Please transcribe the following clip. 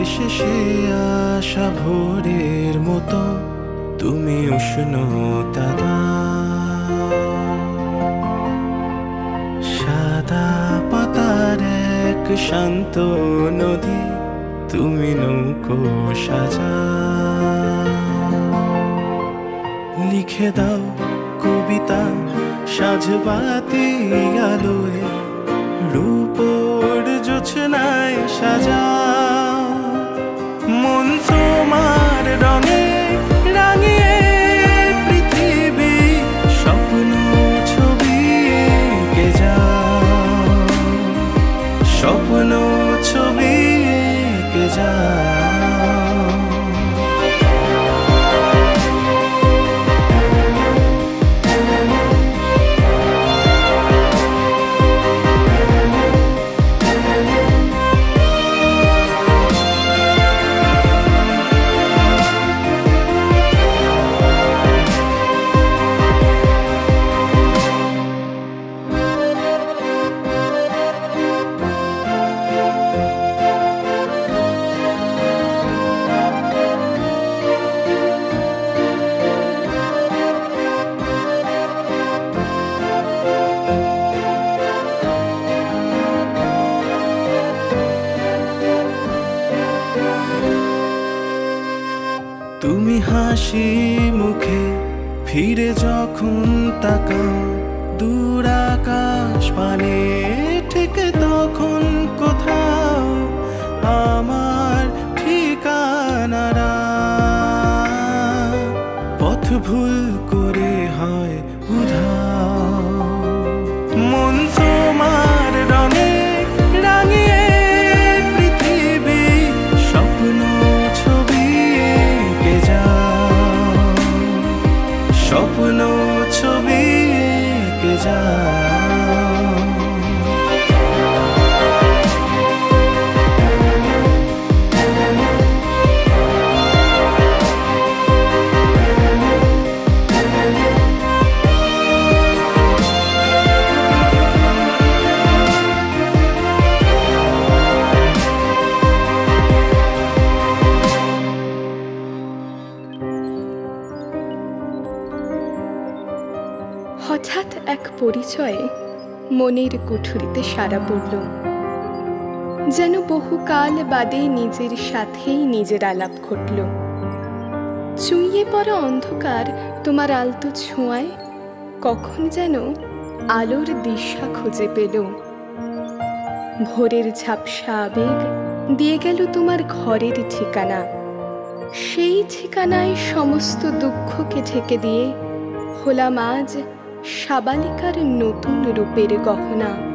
শেষে আসা ভোরের মতো তুমি উষ্ণতা দাও। সাদা পাতার এক শান্ত নদী তুমি নৌকো সাজাও। লিখে দাও কবিতা সাজবাতি আলোয়, রূপোর জোছনায় সাজাও। মন তোমার রঙে রাঙিয়ে পৃথিবী স্বপ্ন ছবি এঁকে যাও। স্বপ্ন ছবি এঁকে যাও। তুমি হাসি মুখে ফিরে যখন তাকাও, দূর আকাশ পানে ঠিক তখন কোথাও আমার ঠিকানারা পথ ভুল করে হয় উধাও। মন তোমার রঙে রাঙিয়ে পৃথিবী স্বপ্ন ছবি এঁকে যাও। স্বপ্ন ছবি এঁকে যাও। হঠাৎ এক পরিচয়ে মনের কুঠুরিতে সাড়া পড়ল, যেন বহুকাল বাদে নিজের সাথেই নিজের আলাপ ঘটল। চুইয়ে পড়া অন্ধকার তোমার আলতো ছোঁয়ায় কখন যেন আলোর দিশা খুঁজে পেল। ভোরের ঝাপসা আবেগ দিয়ে গেল তোমার ঘরের ঠিকানা। সেই ঠিকানায় সমস্ত দুঃখকে ঢেকে দিয়ে হলাম আজ সাবালিকার নতুন রূপের গহনা।